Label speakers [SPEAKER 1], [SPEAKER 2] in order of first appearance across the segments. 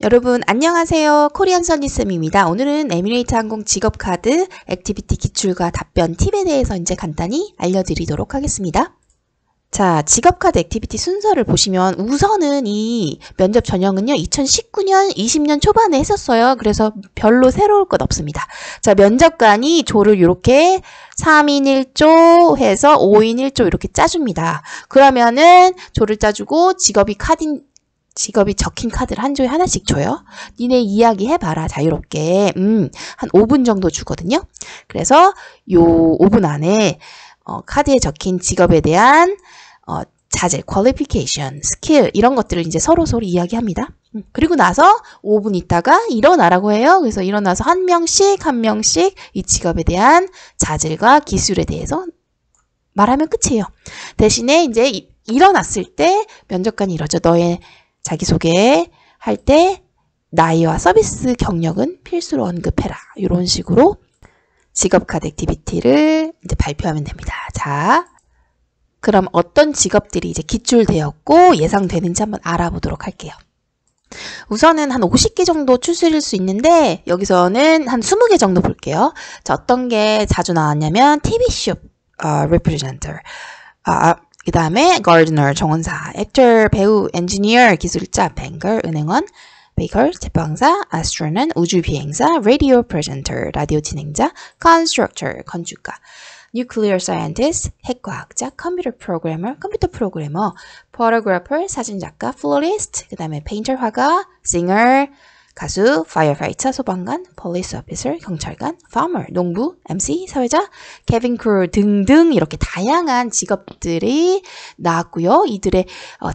[SPEAKER 1] 여러분 안녕하세요. 코리안 써니쌤입니다. 오늘은 에미레이트 항공 직업카드 액티비티 기출과 답변 팁에 대해서 이제 간단히 알려드리도록 하겠습니다. 자, 직업카드 액티비티 순서를 보시면 우선은 이 면접 전형은요 2019년 20년 초반에 했었어요. 그래서 별로 새로울 것 없습니다. 자, 면접관이 조를 이렇게 3인 1조 해서 5인 1조 이렇게 짜줍니다. 그러면은 조를 짜주고 직업이 적힌 카드를 한 조에 하나씩 줘요. 니네 이야기 해봐라 자유롭게. 한 5분 정도 주거든요. 그래서 요 5분 안에 카드에 적힌 직업에 대한 자질, qualification, 스킬 이런 것들을 이제 서로 이야기합니다. 그리고 나서 5분 있다가 일어나라고 해요. 그래서 일어나서 한 명씩 이 직업에 대한 자질과 기술에 대해서 말하면 끝이에요. 대신에 이제 일어났을 때 면접관이 이러죠. 너의 자기소개 할 때 나이와 서비스 경력은 필수로 언급해라. 이런 식으로 직업카드 액티비티를 이제 발표하면 됩니다. 자, 그럼 어떤 직업들이 이제 기출되었고 예상되는지 한번 알아보도록 할게요. 우선은 한 50개 정도 추출일 수 있는데 여기서는 한 20개 정도 볼게요. 자, 어떤 게 자주 나왔냐면 TV쇼 representer, 그 다음에 gardener, 정원사, actor, 배우, engineer, 기술자, banker, 은행원, baker, 제빵사, astronaut, 우주비행사, radio presenter, 라디오 진행자, constructor, 건축가, nuclear scientist, 핵과학자, computer programmer, 컴퓨터 프로그래머, photographer, 사진작가, florist, 그 다음에 painter, 화가, singer, 가수, firefighter, 소방관, police officer, 경찰관, farmer, 농부, MC, 사회자, cabin crew 등등 이렇게 다양한 직업들이 나왔고요. 이들의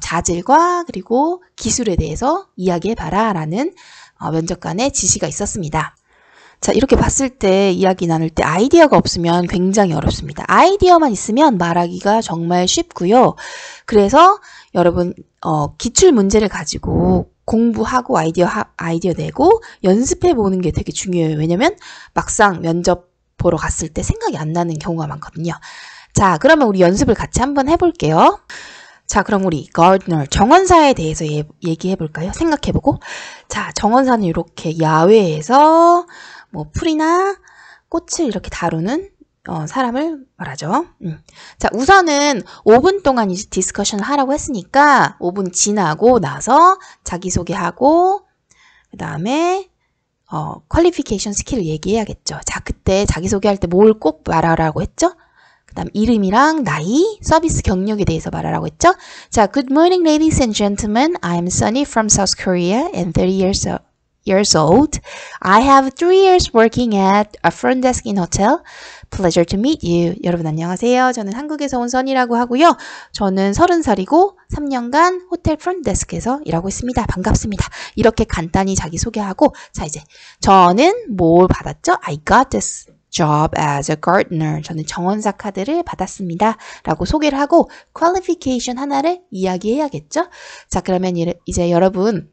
[SPEAKER 1] 자질과 그리고 기술에 대해서 이야기해봐라 라는 면접관의 지시가 있었습니다. 자, 이렇게 봤을 때 이야기 나눌 때 아이디어가 없으면 굉장히 어렵습니다. 아이디어만 있으면 말하기가 정말 쉽고요. 그래서 여러분 기출 문제를 가지고 공부하고 아이디어 내고 연습해 보는 게 되게 중요해요. 왜냐면 막상 면접 보러 갔을 때 생각이 안 나는 경우가 많거든요. 자, 그러면 우리 연습을 같이 한번 해볼게요. 자, 그럼 우리 gardener, 정원사에 대해서 얘기해 볼까요? 생각해 보고. 자, 정원사는 이렇게 야외에서 뭐 풀이나 꽃을 이렇게 다루는 사람을 말하죠. 자, 우선은 5분 동안 이제 디스커션을 하라고 했으니까 5분 지나고 나서 자기소개하고 그 다음에 퀄리피케이션 스킬을 얘기해야겠죠. 자, 그때 자기소개할 때 뭘 꼭 말하라고 했죠? 그 다음 이름이랑 나이, 서비스 경력에 대해서 말하라고 했죠? 자, Good morning ladies and gentlemen. I'm Sunny from South Korea and 30 years old. I have 3 years working at a front desk in hotel. Pleasure to meet you. 여러분 안녕하세요. 저는 한국에서 온 선이라고 하고요. 저는 30살이고 3년간 호텔 프론트데스크에서 일하고 있습니다. 반갑습니다. 이렇게 간단히 자기소개하고 자, 이제 저는 뭘 받았죠? I got this job as a gardener. 저는 정원사 카드를 받았습니다. 라고 소개를 하고 qualification 하나를 이야기해야겠죠? 자, 그러면 이제 여러분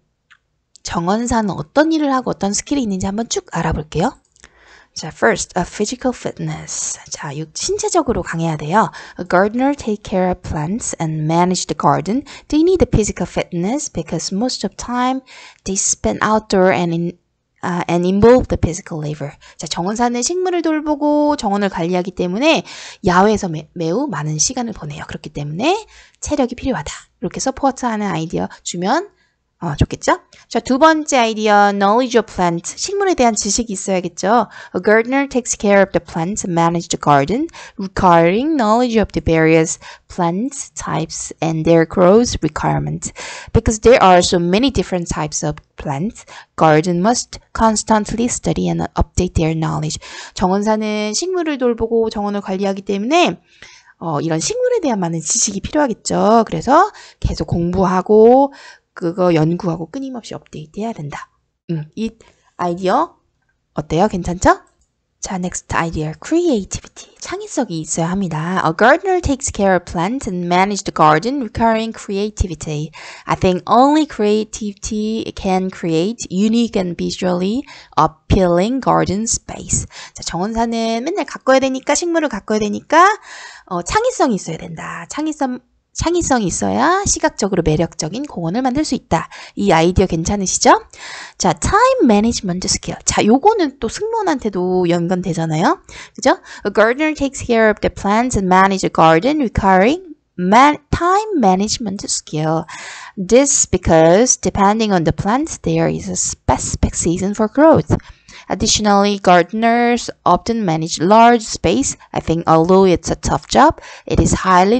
[SPEAKER 1] 정원사는 어떤 일을 하고 어떤 스킬이 있는지 한번 쭉 알아볼게요. 자, first, physical fitness. 자, 신체적으로 강해야 돼요. A gardener take care of plants and manage the garden. They need the physical fitness because most of the time they spend outdoor and involve the physical labor. 자, 정원사는 식물을 돌보고 정원을 관리하기 때문에 야외에서 매우 많은 시간을 보내요. 그렇기 때문에 체력이 필요하다. 이렇게 서포트하는 아이디어 주면 좋겠죠? 자, 두 번째 아이디어, knowledge of plant. 식물에 대한 지식이 있어야겠죠? A gardener takes care of the plants and manages the garden, requiring knowledge of the various plant types and their growth requirements. Because there are so many different types of plants, garden must constantly study and update their knowledge. 정원사는 식물을 돌보고 정원을 관리하기 때문에 이런 식물에 대한 많은 지식이 필요하겠죠? 그래서 계속 공부하고 그거 연구하고 끊임없이 업데이트해야 된다. 이 아이디어 어때요? 괜찮죠? 자, next idea, creativity. 창의성이 있어야 합니다. A gardener takes care of plants and manages the garden, requiring creativity. I think only creativity can create unique and visually appealing garden space. 자, 정원사는 맨날 가꿔야 되니까 식물을 가꿔야 되니까 창의성이 있어야 된다. 창의성이 있어야 시각적으로 매력적인 공원을 만들 수 있다. 이 아이디어 괜찮으시죠? 자, time management skill. 자, 요거는 또 승무원한테도 연관되잖아요. 그죠? A gardener takes care of the plants and manage a garden requiring time management skill. This because depending on the plants, there is a specific season for growth. Additionally, gardeners often manage large space. I think although it's a tough job, it is highly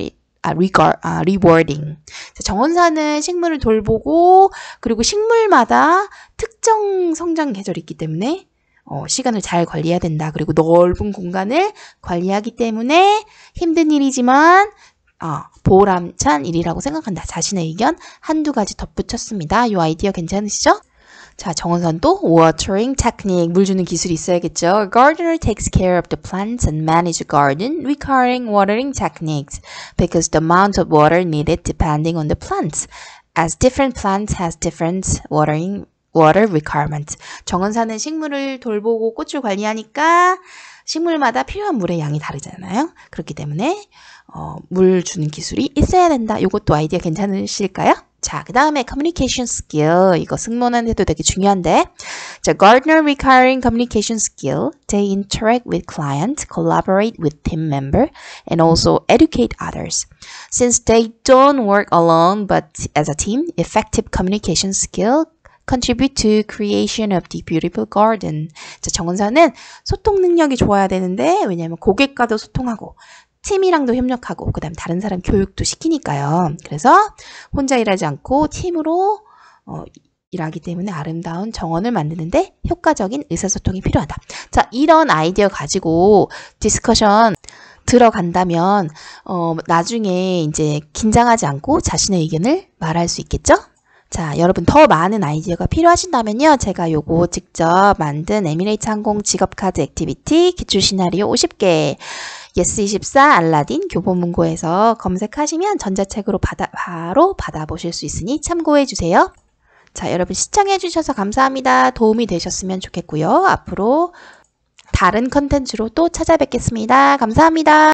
[SPEAKER 1] rewarding. 정원사는 식물을 돌보고 그리고 식물마다 특정 성장 계절이 있기 때문에 시간을 잘 관리해야 된다. 그리고 넓은 공간을 관리하기 때문에 힘든 일이지만 보람찬 일이라고 생각한다. 자신의 의견 한두 가지 덧붙였습니다. 이 아이디어 괜찮으시죠? 자, 정원선도 watering technique, 물 주는 기술이 있어야겠죠. A gardener takes care of the plants and manage a garden requiring watering techniques because the amount of water needed depending on the plants. As different plants has different water requirements. 정원사는 식물을 돌보고 꽃을 관리하니까 식물마다 필요한 물의 양이 다르잖아요. 그렇기 때문에 물 주는 기술이 있어야 된다. 이것도 아이디어 괜찮으실까요? 자, 그 다음에 communication skill. 이거 승무원한테도 되게 중요한데. 자, gardener requiring communication skill. They interact with clients, collaborate with team member, and also educate others. Since they don't work alone but as a team, effective communication skill contribute to creation of the beautiful garden. 자, 정원사는 소통 능력이 좋아야 되는데 왜냐하면 고객과도 소통하고 팀이랑도 협력하고 그 다음 다른 사람 교육도 시키니까요. 그래서 혼자 일하지 않고 팀으로 일하기 때문에 아름다운 정원을 만드는데 효과적인 의사소통이 필요하다. 자, 이런 아이디어 가지고 디스커션 들어간다면 나중에 이제 긴장하지 않고 자신의 의견을 말할 수 있겠죠? 자, 여러분 더 많은 아이디어가 필요하신다면요. 제가 요거 직접 만든 에미레이트 항공 직업카드 액티비티 기출 시나리오 50개 예스24 알라딘 교보문고에서 검색하시면 전자책으로 바로 받아보실 수 있으니 참고해주세요. 자, 여러분 시청해주셔서 감사합니다. 도움이 되셨으면 좋겠고요. 앞으로 다른 컨텐츠로 또 찾아뵙겠습니다. 감사합니다.